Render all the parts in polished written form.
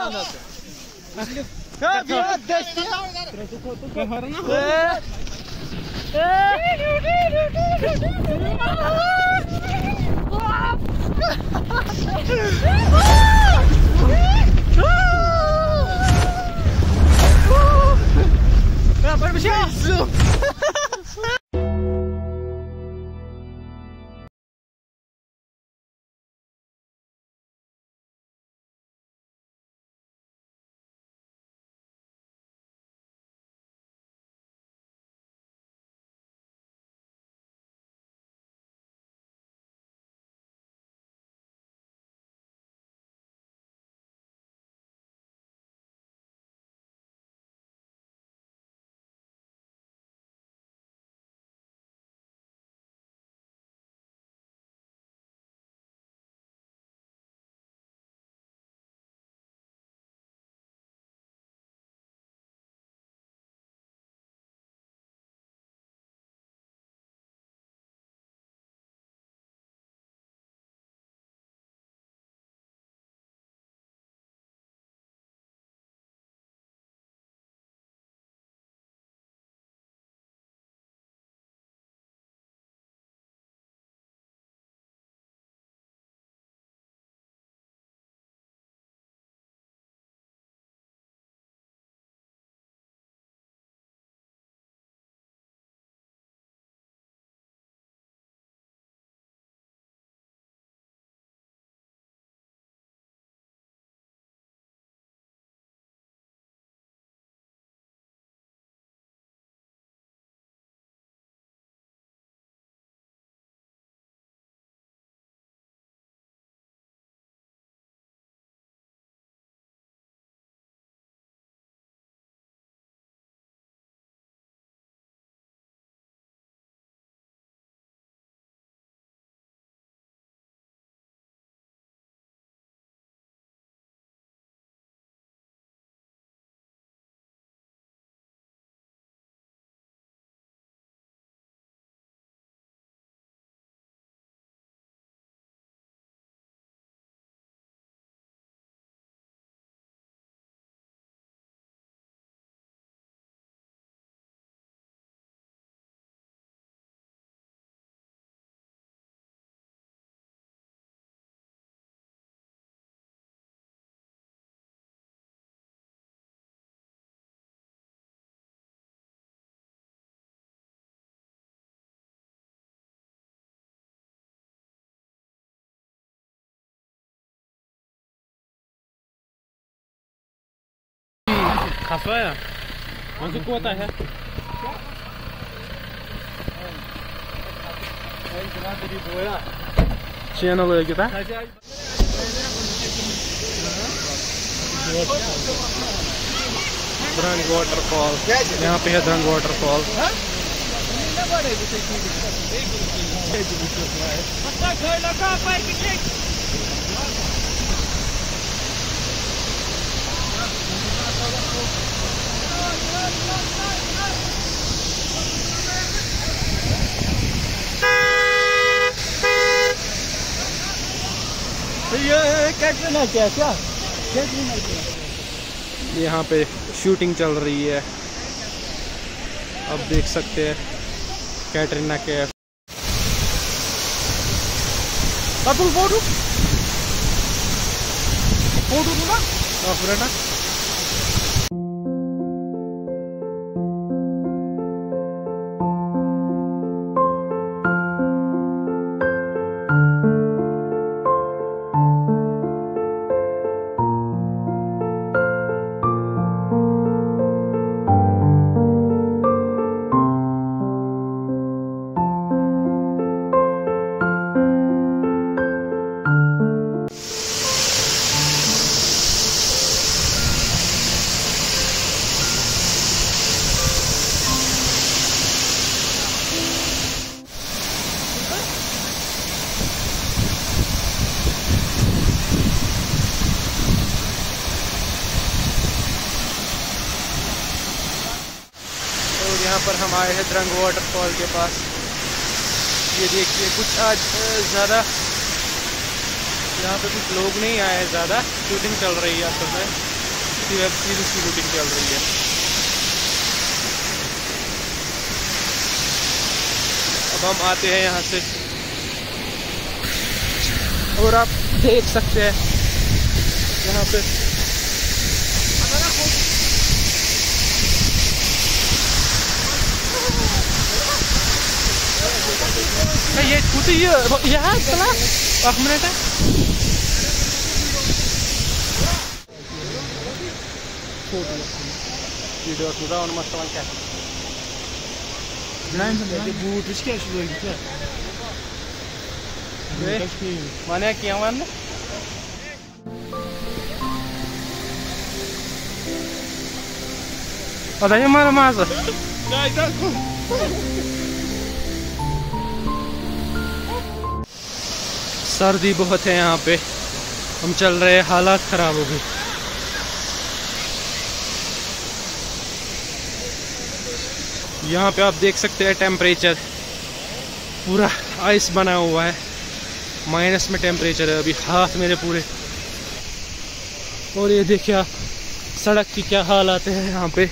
Kasvaya. Masuk kuota ya. Channel है क्या? Drang waterfall, यहाँ पे है द्रंग वाटरफॉल। यहाँ पे शूटिंग चल रही है, अब देख सकते हैं कैटरीना कैफ। फोटो फोटो ना यहाँ पर हम आए हैं द्रंग वाटरफॉल के पास। ये देखिए कुछ आज ज़्यादा यहाँ पे कुछ लोग नहीं आए हैं, ज़्यादा शूटिंग चल रही है असल में। की वेब सीरीज की शूटिंग चल रही है। अब हम आते हैं यहाँ से और आप देख सकते हैं यहाँ पे ये कुछ ये चला 1 मिनट है। वीडियो राउंड मस्त क्या बूट माने क्या वन पता मारा माज सर्दी बहुत है यहाँ पे, हम चल रहे हैं, हालात खराब हो गए। यहाँ पे आप देख सकते हैं टेम्परेचर पूरा आइस बना हुआ है, माइनस में टेम्परेचर है अभी, हाथ मेरे पूरे। और ये देखिए आप सड़क की क्या हालात है यहाँ पे।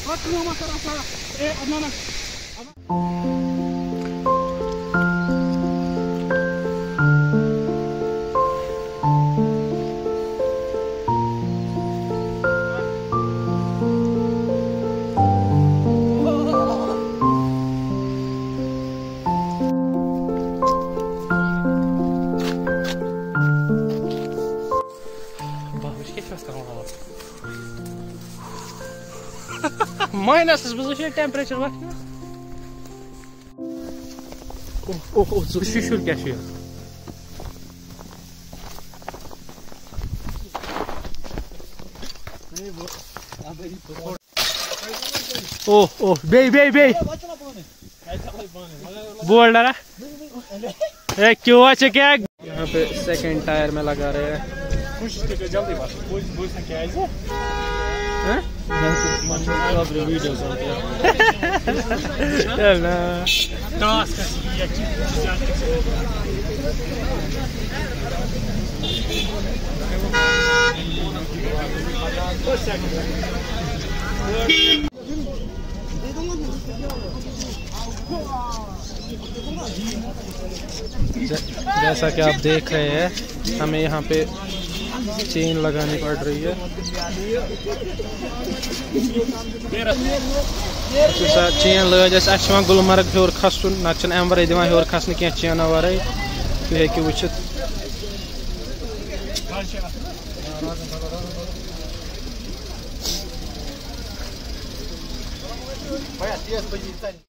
Minus is bezig temperature wat? Oh, zo şişir geçiyor. Oh, bey. बोल रहा है क्यों अच्छे क्या यहाँ पे सेकंड टायर में लगा रहे हैं। जैसा कि आप देख रहे हैं, हमें यहाँ पे चेन लगानी पड़ रही है। चेन लग जैसे गुलमर्ग हेर खसन ना अमर दिवान हेर खसन क्या चेन वराई तुम हेकि वुचित।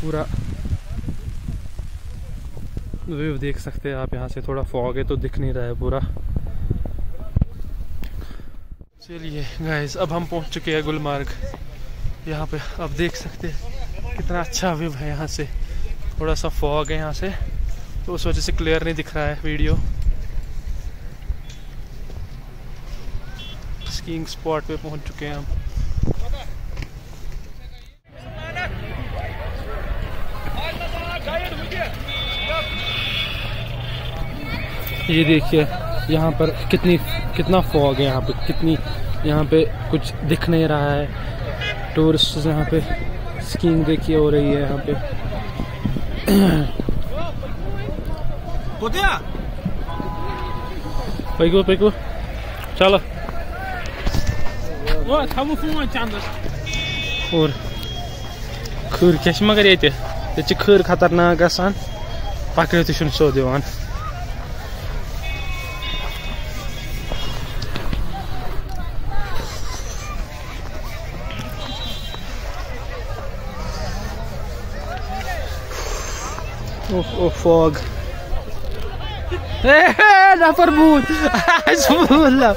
पूरा व्यू देख सकते हैं आप यहाँ से। थोड़ा फॉग है तो दिख नहीं रहा है पूरा। चलिए गाइस, अब हम पहुँच चुके हैं गुलमर्ग। यहाँ पे आप देख सकते हैं कितना अच्छा व्यू है यहाँ से। थोड़ा सा फॉग है यहाँ से तो उस वजह से क्लियर नहीं दिख रहा है वीडियो। स्कीइंग स्पॉट पे पहुँच चुके हैं हम। ये देखिए यहाँ पर कितना फॉग है यहाँ पे, यहाँ पे कुछ दिख नहीं रहा है। टूरिस्ट यहाँ पे स्कीइंग देखिए हो रही है यहाँ पे। पैको चलो। और खर क्या मगर ये खर खतरनाक गसान, पकड़ तो सो दिवान। Oh, fog. Nafar boot. Bismillah.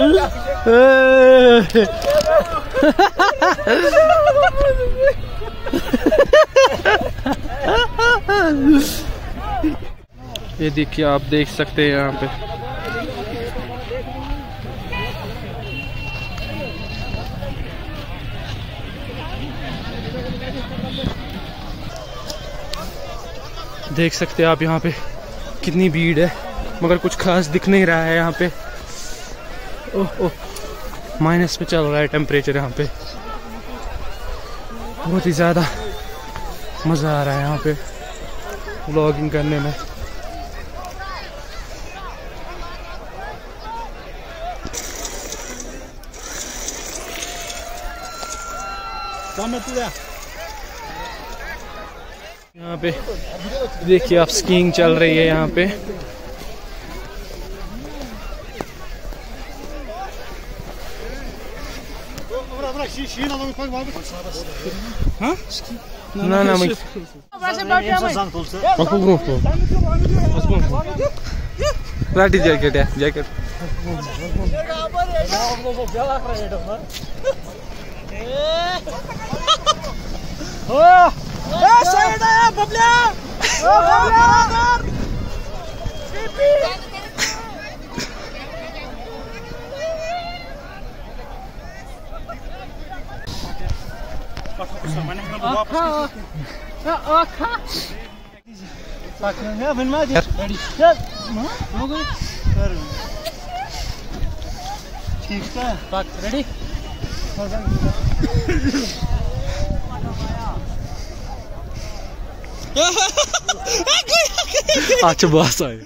ये देखिए, आप देख सकते हैं यहाँ पे देख सकते हैं आप यहाँ पे कितनी भीड़ है, मगर कुछ खास दिख नहीं रहा है यहाँ पे। ओह माइनस में चल रहा है टेम्परेचर यहाँ पे। बहुत ही ज़्यादा मज़ा आ रहा है यहाँ पे व्लॉगिंग करने में। यहाँ पे देखिए आप, स्कीइंग चल रही है यहाँ पे। ना लाठी जैकेट है, जैकेट ठीक है, रेडी। अच्छा बस आए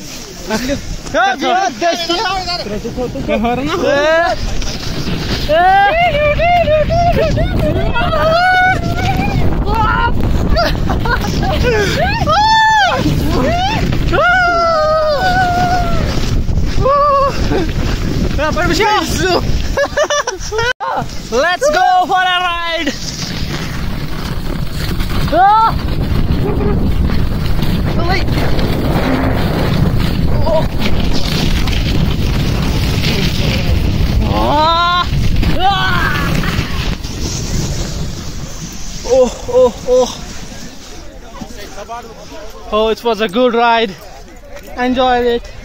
Let's go for a ride. Oh, it was a good ride. Enjoyed it.